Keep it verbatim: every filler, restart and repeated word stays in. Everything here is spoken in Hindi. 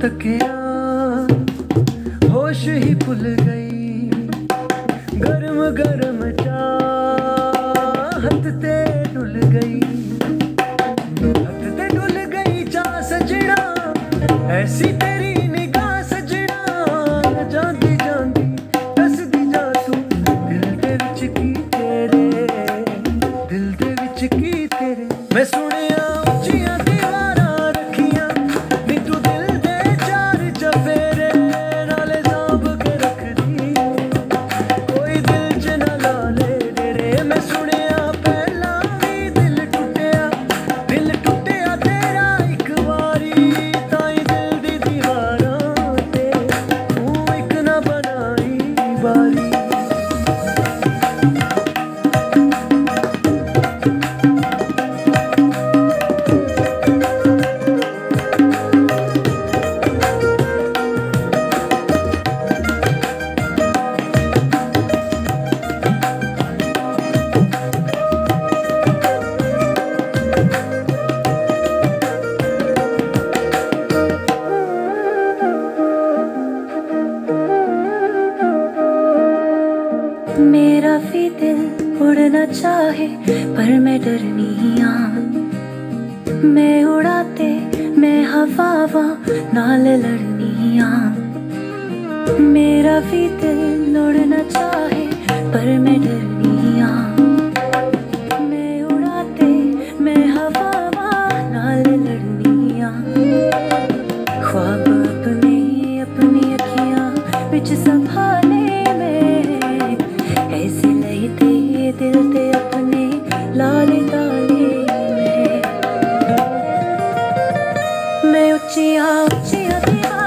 तकिया होश ही भुल गई, गरम गरम चाहत ते डुल गई, हथ ते डुल गई चाह सजना, ऐसी तेरी निगाह सजना, जांदी जांदी दसदी जा तू दिल दे विच की तेरे, दिल दे विच की तेरे। मैं सुनिया उच्चियां दीवारां रखियां नी तू दिल दे चार चफेरे, नाले सांभ के रखदी कोई दिल च ना ला ले डेरे। मैं सुनिया पहला भी दिल टुटिया, दिल टुटिया तेरा एक वारी, ताई दिल दी दीवारां ते तू एक ना बनाई बारी। मेरा भी दिल उड़ना चाहे पर मैं डरनी हाँ, मैं उड़ाते मैं हवावा नाल लड़नी हाँ। मेरा भी दिल उड़ना चाहे पर मैं डरनी हाँ, मैं उड़ाते मैं हवावा नाल लड़नी हाँ। ख्वाब अपने अपनी अखियां विच संभाले ऐसे लहते दिल ते अपने लाले ताले में। मैं उच्चियां उच्चियां दीवारां